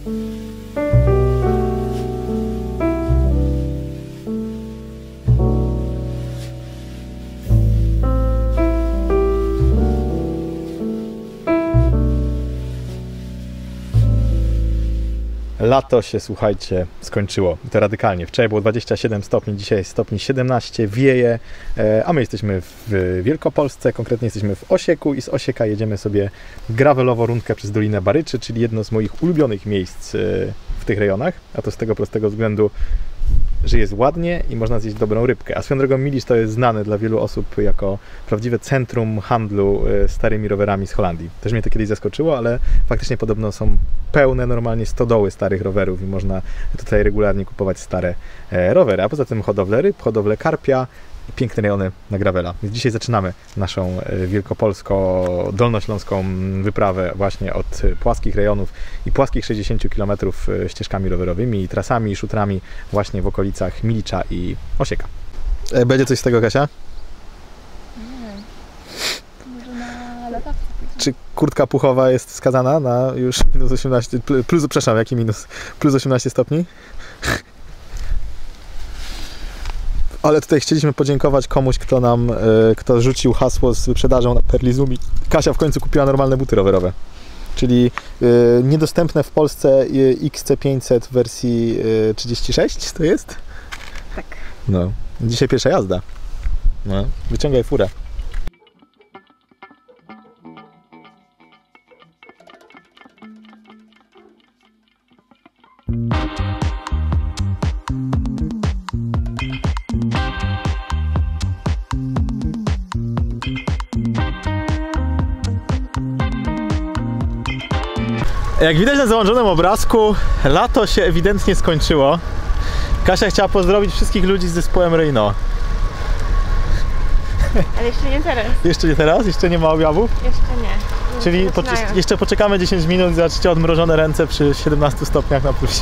Lato się, słuchajcie, skończyło. I to radykalnie. Wczoraj było 27 stopni, dzisiaj jest stopni 17, wieje, a my jesteśmy w Wielkopolsce, konkretnie jesteśmy w Osieku i z Osieka jedziemy sobie gravelowo rundkę przez Dolinę Baryczy, czyli jedno z moich ulubionych miejsc w tych rejonach, a to z tego prostego względu, że jest ładnie i można zjeść dobrą rybkę. A swoją drogą Milisz to jest znane dla wielu osób jako prawdziwe centrum handlu starymi rowerami z Holandii. Też mnie to kiedyś zaskoczyło, ale faktycznie podobno są pełne normalnie stodoły starych rowerów i można tutaj regularnie kupować stare rowery. A poza tym hodowle ryb, hodowle karpia i piękne rejony na gravela. Więc dzisiaj zaczynamy naszą wielkopolsko-dolnośląską wyprawę właśnie od płaskich rejonów i płaskich 60 km ścieżkami rowerowymi i trasami i szutrami właśnie w okolicach Milicza i Osieka. Będzie coś z tego, Kasia? Nie wiem. Może na latawce. Czy kurtka puchowa jest skazana na już minus 18, przepraszam, jaki minus? Plus 18 stopni? Ale tutaj chcieliśmy podziękować komuś, kto rzucił hasło z wyprzedażą na Perlizumi. Kasia w końcu kupiła normalne buty rowerowe. Czyli niedostępne w Polsce XC500 w wersji 36 to jest? Tak. No. Dzisiaj pierwsza jazda. No. Wyciągaj furę. Jak widać na załączonym obrazku, lato się ewidentnie skończyło. Kasia chciała pozdrowić wszystkich ludzi z zespołem Renault. Ale jeszcze nie teraz. Jeszcze nie teraz? Jeszcze nie ma objawów? Jeszcze nie. Czyli jeszcze poczekamy 10 minut i zobaczycie odmrożone ręce przy 17 stopniach na plusie.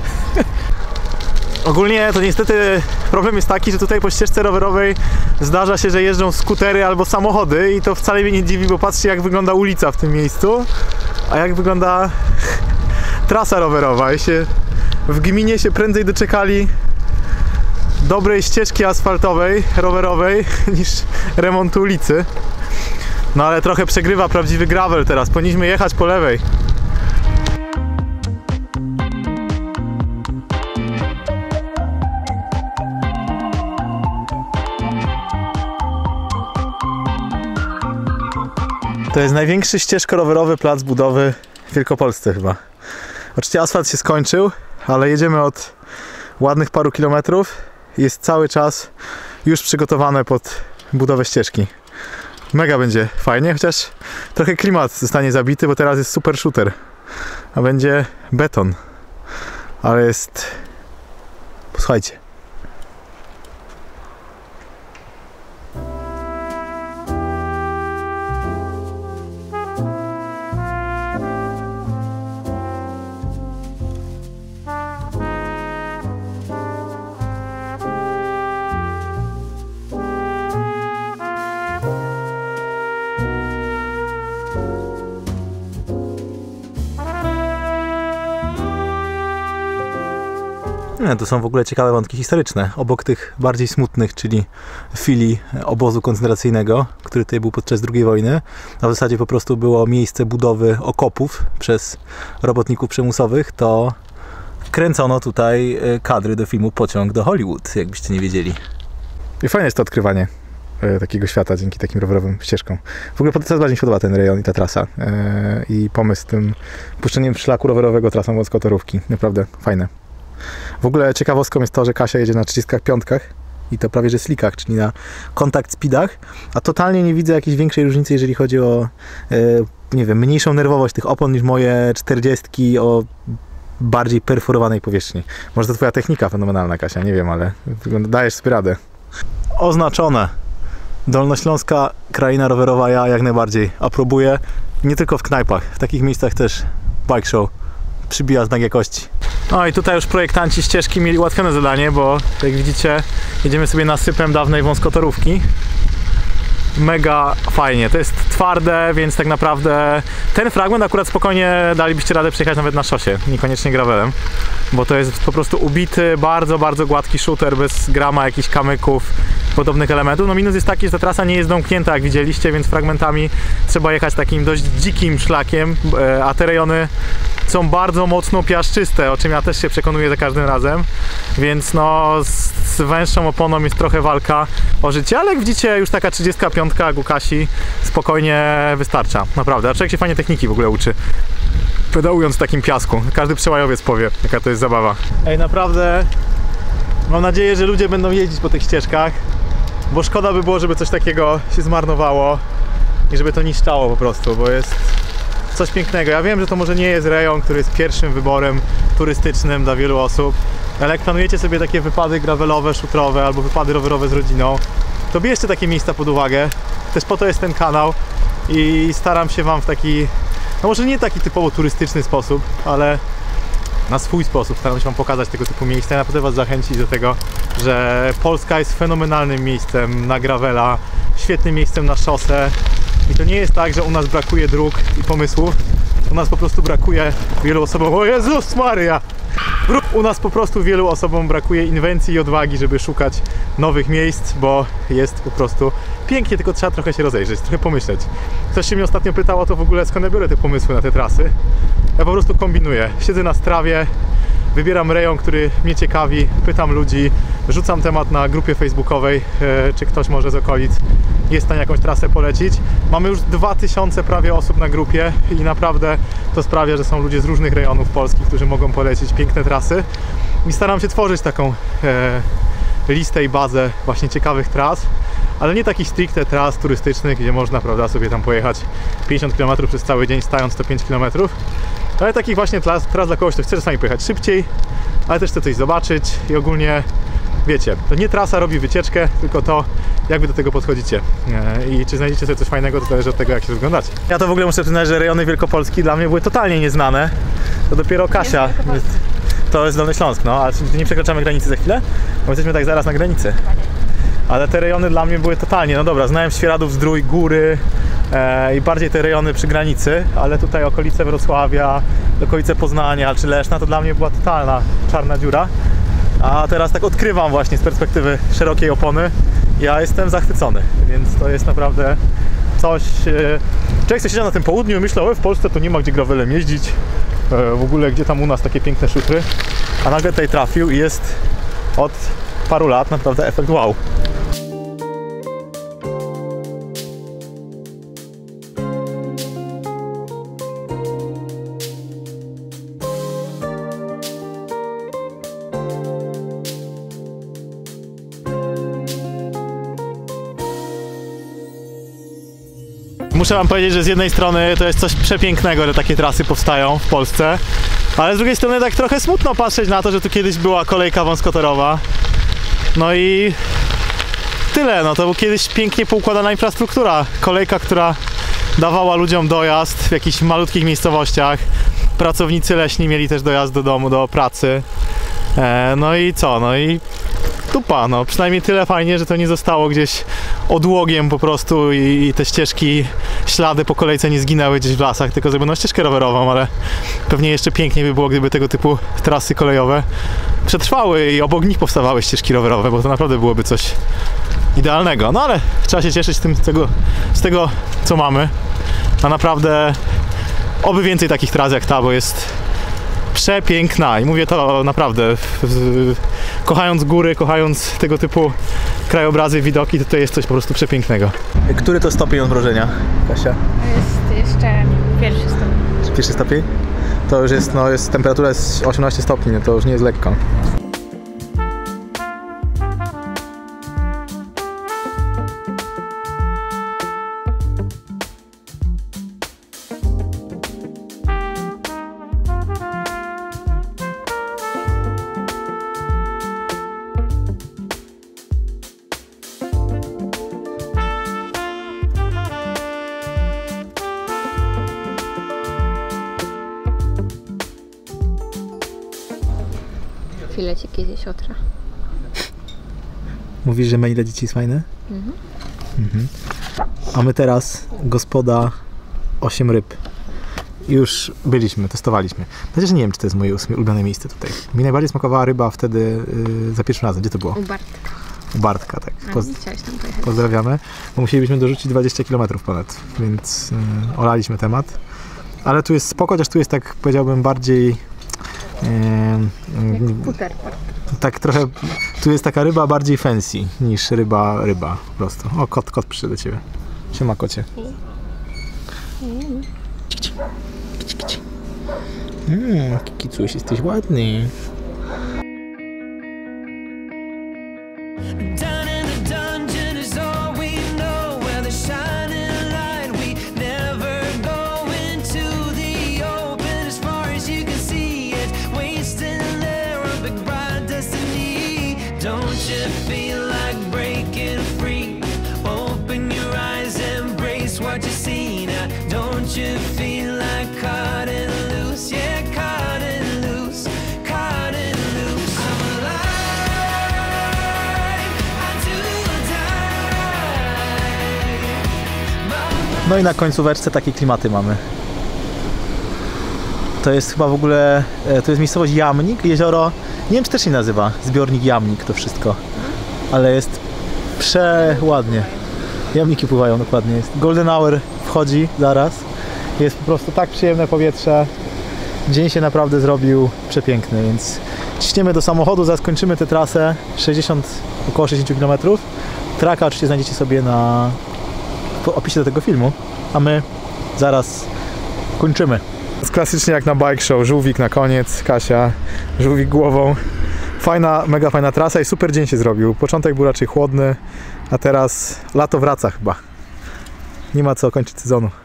Ogólnie to niestety problem jest taki, że tutaj po ścieżce rowerowej zdarza się, że jeżdżą skutery albo samochody i to wcale mnie nie dziwi, bo patrzcie, jak wygląda ulica w tym miejscu, a jak wygląda trasa rowerowa. I w gminie się prędzej doczekali dobrej ścieżki asfaltowej, rowerowej niż remontu ulicy. No ale trochę przegrywa prawdziwy gravel teraz, powinniśmy jechać po lewej. To jest największy ścieżko-rowerowy plac budowy w Wielkopolsce chyba. Oczywiście asfalt się skończył, ale jedziemy od ładnych paru kilometrów i jest cały czas już przygotowane pod budowę ścieżki. Mega będzie fajnie, chociaż trochę klimat zostanie zabity, bo teraz jest super shooter, a będzie beton. Ale jest... Posłuchajcie. To są w ogóle ciekawe wątki historyczne, obok tych bardziej smutnych, czyli filii obozu koncentracyjnego, który tutaj był podczas II wojny. A w zasadzie po prostu było miejsce budowy okopów przez robotników przymusowych, to kręcono tutaj kadry do filmu Pociąg do Hollywood, jakbyście nie wiedzieli. I fajne jest to odkrywanie takiego świata dzięki takim rowerowym ścieżkom. W ogóle coraz bardziej mi się podoba ten rejon i ta trasa i pomysł z tym puszczeniem szlaku rowerowego trasą wąskotorówki. Naprawdę fajne. W ogóle ciekawostką jest to, że Kasia jedzie na 35 i to prawie że slickach, czyli na kontakt speedach, a totalnie nie widzę jakiejś większej różnicy, jeżeli chodzi o nie wiem, mniejszą nerwowość tych opon niż moje 40 o bardziej perforowanej powierzchni. Może to twoja technika fenomenalna, Kasia, nie wiem, ale dajesz sobie radę. Oznaczone. Dolnośląska kraina rowerowa ja jak najbardziej aprobuję. Nie tylko w knajpach, w takich miejscach też bike show przybija znak jakości. No i tutaj już projektanci ścieżki mieli ułatwione zadanie, bo jak widzicie jedziemy sobie nasypem dawnej wąskotorówki. mega fajnie. To jest twarde, więc tak naprawdę ten fragment akurat spokojnie dalibyście radę przejechać nawet na szosie, niekoniecznie gravelem, bo to jest po prostu ubity, bardzo, bardzo gładki shooter, bez grama jakichś kamyków, podobnych elementów. No minus jest taki, że ta trasa nie jest domknięta, jak widzieliście, więc fragmentami trzeba jechać takim dość dzikim szlakiem, a te rejony są bardzo mocno piaszczyste, o czym ja też się przekonuję za każdym razem, więc no z węższą oponą jest trochę walka o życie, ale jak widzicie, już taka 35 jak u Kasi spokojnie wystarcza, naprawdę. A człowiek się fajnie techniki w ogóle uczy, pedałując w takim piasku. Każdy przełajowiec powie, jaka to jest zabawa. Ej, naprawdę mam nadzieję, że ludzie będą jeździć po tych ścieżkach, bo szkoda by było, żeby coś takiego się zmarnowało i żeby to niszczało po prostu, bo jest coś pięknego. Ja wiem, że to może nie jest rejon, który jest pierwszym wyborem turystycznym dla wielu osób, ale jak planujecie sobie takie wypady gravelowe, szutrowe albo wypady rowerowe z rodziną, to bierzcie takie miejsca pod uwagę. Też po to jest ten kanał i staram się wam w taki, no może nie taki typowo turystyczny sposób, ale na swój sposób staram się wam pokazać tego typu miejsca i naprawdę was zachęcić do tego, że Polska jest fenomenalnym miejscem na gravela, świetnym miejscem na szosę. I to nie jest tak, że u nas brakuje dróg i pomysłów. U nas po prostu brakuje wielu osobom... O Jezus Maria! U nas po prostu wielu osobom brakuje inwencji i odwagi, żeby szukać nowych miejsc, bo jest po prostu pięknie, tylko trzeba trochę się rozejrzeć, trochę pomyśleć. Ktoś się mnie ostatnio pytał o to w ogóle, skąd ja biorę te pomysły na te trasy. Ja po prostu kombinuję. Siedzę na strawie, wybieram rejon, który mnie ciekawi, pytam ludzi, rzucam temat na grupie facebookowej, czy ktoś może z okolic jest w stanie jakąś trasę polecić. Mamy już 2000 prawie osób na grupie i naprawdę to sprawia, że są ludzie z różnych rejonów Polski, którzy mogą polecić piękne trasy. I staram się tworzyć taką listę i bazę właśnie ciekawych tras, ale nie takich stricte tras turystycznych, gdzie można, prawda, sobie tam pojechać 50 km przez cały dzień, stając 105 km, ale takich właśnie tras dla kogoś, kto chce czasami pojechać szybciej, ale też chce coś zobaczyć i ogólnie, wiecie, to nie trasa robi wycieczkę, tylko to, jak wy do tego podchodzicie i czy znajdziecie sobie coś fajnego, to zależy od tego, jak się rozglądacie. Ja to w ogóle muszę przyznać, że rejony Wielkopolski dla mnie były totalnie nieznane. To dopiero Kasia. To jest Dolny Śląsk, no, ale nie przekraczamy granicy za chwilę? Bo jesteśmy tak zaraz na granicy. Ale te rejony dla mnie były totalnie, no dobra, znałem Świeradów, Zdrój, Góry i bardziej te rejony przy granicy, ale tutaj okolice Wrocławia, okolice Poznania czy Leszna to dla mnie była totalna czarna dziura. A teraz tak odkrywam właśnie z perspektywy szerokiej opony. Ja jestem zachwycony, więc to jest naprawdę coś... Człowiek sobie siedział na tym południu i myślał, w Polsce to nie ma gdzie gravelem jeździć. W ogóle gdzie tam u nas takie piękne szutry. A nagle tutaj trafił i jest od paru lat naprawdę efekt wow. Muszę wam powiedzieć, że z jednej strony to jest coś przepięknego, że takie trasy powstają w Polsce, ale z drugiej strony tak trochę smutno patrzeć na to, że tu kiedyś była kolejka wąskotorowa. No i tyle, no to był kiedyś pięknie poukładana infrastruktura. Kolejka, która dawała ludziom dojazd w jakichś malutkich miejscowościach. Pracownicy leśni mieli też dojazd do domu, do pracy. No i co? No i dupa, no przynajmniej tyle fajnie, że to nie zostało gdzieś odłogiem po prostu i te ścieżki, ślady po kolejce nie zginęły gdzieś w lasach, tylko zrobiono ścieżkę rowerową, ale pewnie jeszcze piękniej by było, gdyby tego typu trasy kolejowe przetrwały i obok nich powstawały ścieżki rowerowe, bo to naprawdę byłoby coś idealnego. No ale trzeba się cieszyć z tego, co mamy, a naprawdę oby więcej takich tras jak ta, bo jest przepiękna i mówię to naprawdę, kochając góry, kochając tego typu krajobrazy, widoki, to jest coś po prostu przepięknego. Który to stopień odmrożenia, Kasia? To jest jeszcze pierwszy stopień. Pierwszy stopień? To już jest, no jest, temperatura jest 18 stopni, to już nie jest lekko. Filecik jest siotra. Mówisz, że menu dla dzieci jest fajne? Mhm. A my teraz gospoda 8 ryb. Już byliśmy, testowaliśmy. Chociaż nie wiem, czy to jest moje ulubione miejsce tutaj. Mi najbardziej smakowała ryba wtedy za pierwszym razem. Gdzie to było? U Bartka. U Bartka, tak. A nie chciałeś tam pojechać. Pozdrawiamy. Bo musielibyśmy dorzucić 20 km ponad, więc olaliśmy temat. Ale tu jest spoko, chociaż tu jest tak, powiedziałbym, bardziej... Jak skuter. Tak trochę... Tu jest taka ryba bardziej fancy niż ryba po prostu. O, kot przyszedł do ciebie. Siema, kocie. Kicuś, jesteś ładny. No i na końcóweczce takie klimaty mamy. To jest chyba w ogóle, to jest miejscowość Jamnik, jezioro, nie wiem czy też się nazywa, zbiornik Jamnik to wszystko, ale jest przeładnie. Jamniki pływają dokładnie, jest golden hour wchodzi zaraz, jest po prostu tak przyjemne powietrze, dzień się naprawdę zrobił przepiękny, więc ciśniemy do samochodu, zaraz kończymy tę trasę, około 60 km. Traka oczywiście znajdziecie sobie w opisie do tego filmu, a my zaraz kończymy. Klasycznie jak na bike show, żółwik na koniec, Kasia, żółwik głową. Fajna, mega fajna trasa i super dzień się zrobił. Początek był raczej chłodny, a teraz lato wraca chyba. Nie ma co kończyć sezonu.